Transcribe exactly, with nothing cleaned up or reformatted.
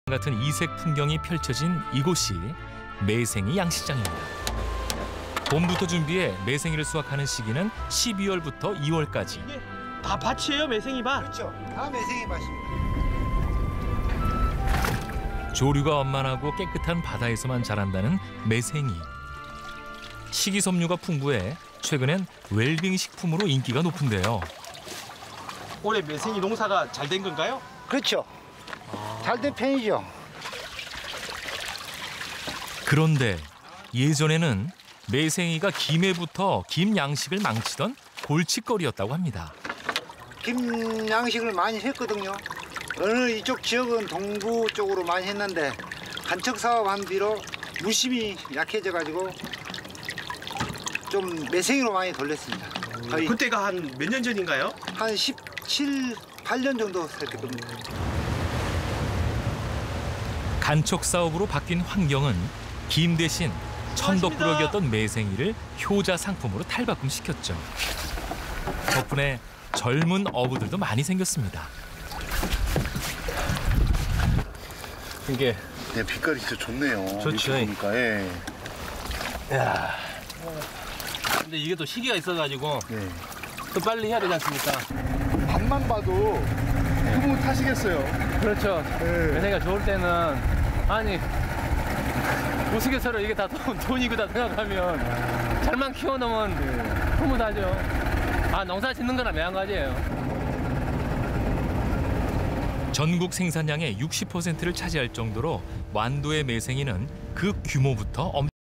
같은 이색 풍경이 펼쳐진 이곳이 매생이 양식장입니다. 봄부터 준비해 매생이를 수확하는 시기는 십이월부터 이월까지. 이게 다 밭이에요, 매생이밭? 그렇죠. 다 매생이밭입니다. 조류가 완만하고 깨끗한 바다에서만 자란다는 매생이. 식이섬유가 풍부해 최근엔 웰빙 식품으로 인기가 높은데요. 올해 매생이 농사가 잘 된 건가요? 그렇죠. 잘 된 편이죠. 그런데 예전에는 매생이가 김해부터 김 양식을 망치던 골칫거리였다고 합니다. 김 양식을 많이 했거든요. 어느 이쪽 지역은 동부 쪽으로 많이 했는데 간척 사업한 뒤로 무심히 약해져가지고 좀 매생이로 많이 돌렸습니다. 거의 그때가 한 몇 년 전인가요? 한 십칠, 팔 년 정도 됐을 겁니다. 간척 사업으로 바뀐 환경은 김 대신 천덕꾸러기였던 매생이를 효자 상품으로 탈바꿈시켰죠. 덕분에 젊은 어부들도 많이 생겼습니다. 이게 네, 빛깔이 진짜 좋네요. 좋죠. 보니까 예. 야. 근데 이게 또 시기가 있어가지고 네. 또 빨리 해야 되지 않습니까? 밤만 봐도 흐뭇하시겠어요. 그렇죠. 네. 매생이가 좋을 때는 아니 우스갯소리로 이게 다 돈, 돈이고다 생각하면 잘만 키워놓으면 흐뭇하죠. 아 농사 짓는 거나 매한가지예요. 전국 생산량의 육십 퍼센트를 차지할 정도로 완도의 매생이는 그 규모부터 엄